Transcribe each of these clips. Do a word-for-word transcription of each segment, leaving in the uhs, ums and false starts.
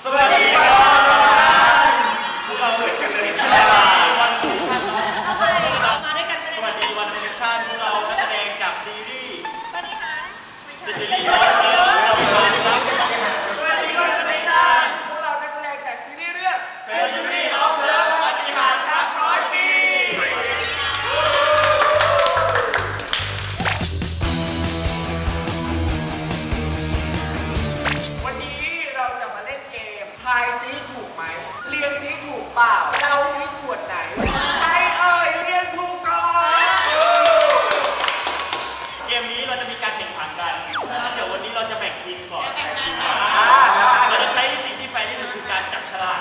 สวัสดีครับพวกเราเหมือนกันเลยวันนี้มาด้วยกันสวัสดีวันเนชั่นพวกเรานักแสดงจากซีรีส์สวัสดีค่ะซีรีส์เราครับสวัสดีวันเนชั่นพวกเรานักแสดงจากซีรีส์เรื่องเซอร์จูรี่ออฟเลิฟปฏิหารรักร้อยปีวันนี้เราจะมาเล่นเกมทายซิถูกไหมเรียงซิถูกเปล่าเราซิขวดไหนใครเอ่ยเรียงถูกก่อนเกมนี้เราจะมีการแข่งขันกันเดี๋ยววันนี้เราจะแบ่งทีมก่อนเราจะใช้สิ่งที่แฟร์ที่สุดคือการจับฉลาก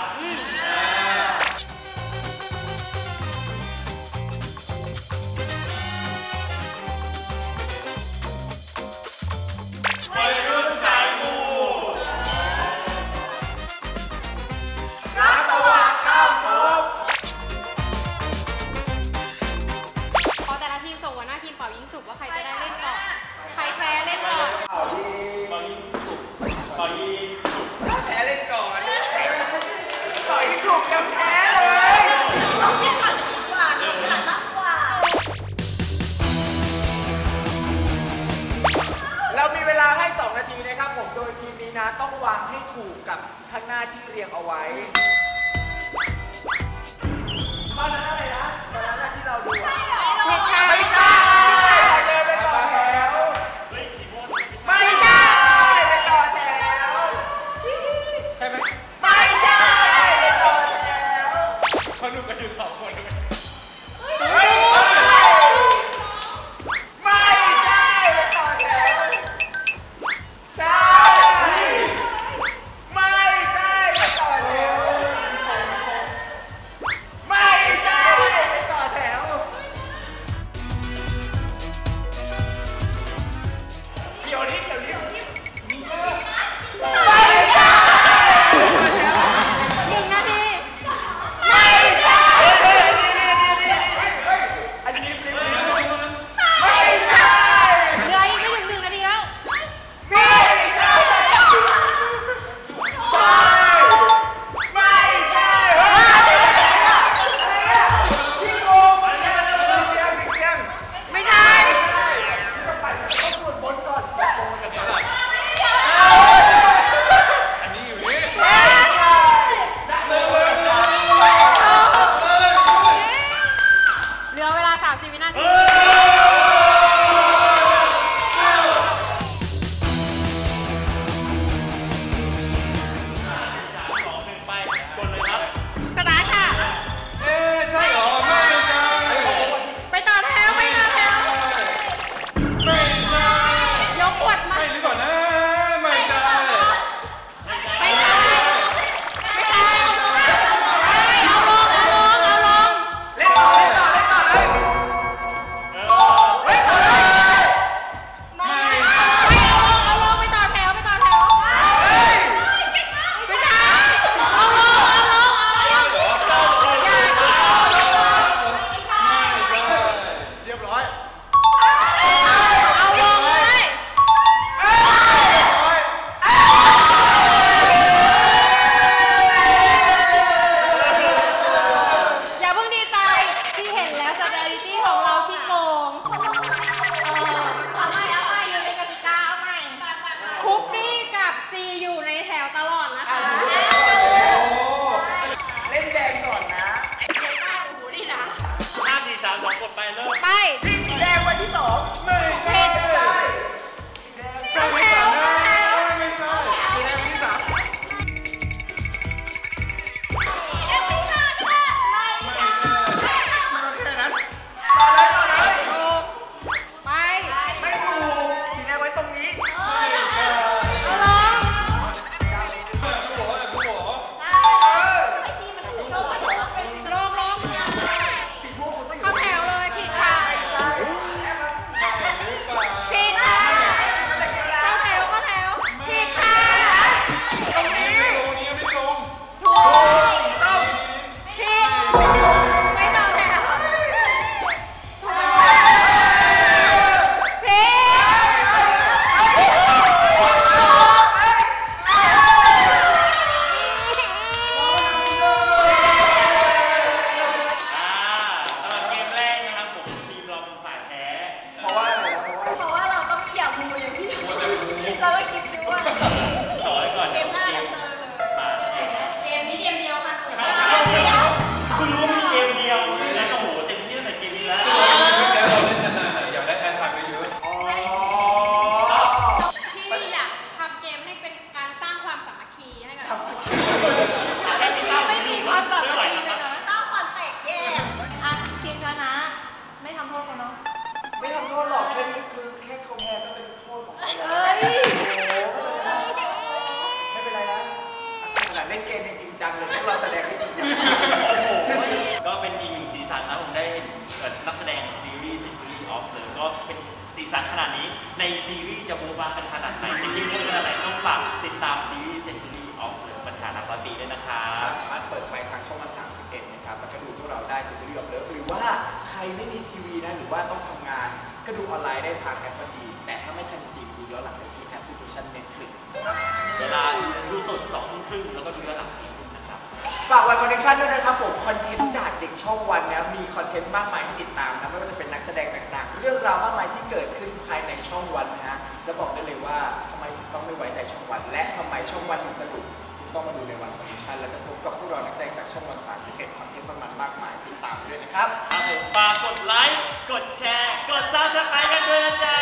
วัยรุ่นสายมูนักสว่างข้ามภพพอแต่ละทีมส่งหัวหน้าทีมเป่ายิงฉุบว่าใครจะได้เล่นก่อนใครแพ้เล่นก่อนเป่ายิงเป่ายิงฉุบเป่ายิงฉุบแพ้เล่นก่อนเป่ายิงฉุบยังแพ้เลยเราเล่นก่อนดีกว่าเราถนัดมากกว่าเรามีเวลาให้สองนาทีนะครับผมโดยทีมนี้นะต้องวางให้ถูกกับข้างหน้าที่เรียงเอาไว้ตอนนั้นอะไรนะตอนนั้นที่เราดูไม่ใช่เลยไปต่อแถวไม่ใช่ไปต่อแถวใช่ไหมไม่ใช่ไปต่อแถวเขาดูกันอยู่สองคนด้วยไม่ใช่ไปต่อแถวใช่ไม่ใช่ไปต่อแถวไม่ใช่เล่นเกมจริงจังเลยพวกเราแสดงไม่จริงจังก็เป็นอีกหนึ่งสีสันนะผมได้นักแสดงซีรีส์ Century of Love ก็เป็นสีสันขนาดนี้ในซีรีส์จะบูบ้ากันขนาดไหนจะยิ่งขนาดไหนต้องฝากติดตามซีรีส์ Century of Love ปัญหานักร้อยปีด้วยนะครับสามารถเปิดไฟทางช่องวันสามสิบเอ็ดนะครับแล้วก็ดูพวกเราได้ Century of Love หรือว่าใครไม่มีทีวีนะหรือว่าต้องทำงานก็ดูออนไลน์ได้ทางแอปพอดีแต่ถ้าไม่ทันจริงดูย้อนหลังได้ที่แอปพลิเคชัน Netflix เวลาดูสดสองทุ่มครึ่งแล้วก็ดูย้อนหลังสี่ทุ่มนะครับฝากวันคอนเนคชั่นด้วยนะครับผมคอนเทนต์จากเด็กช่องวันนะมีคอนเทนต์มากมายให้ติดตามนะไม่ว่าจะเป็นนักแสดงต่างๆเรื่องราวมากมายที่เกิดขึ้นภายในช่องวันนะฮะและบอกได้เลยว่าทำไมถึงต้องไม่ไว้ใจช่องวันและทำไมช่องวันถึงสนุกต้องมาดูในวันคอนเนคชั่นและจะพบกับพวกเรานักแสดงจากช่องวันสามสิบเอ็ดคอนเทนต์ประมาณมากมายติดตามด้วยนะครับฝากกดไลค์กดแชร์กดซับสไครต์กันด้วยนะจ๊ะ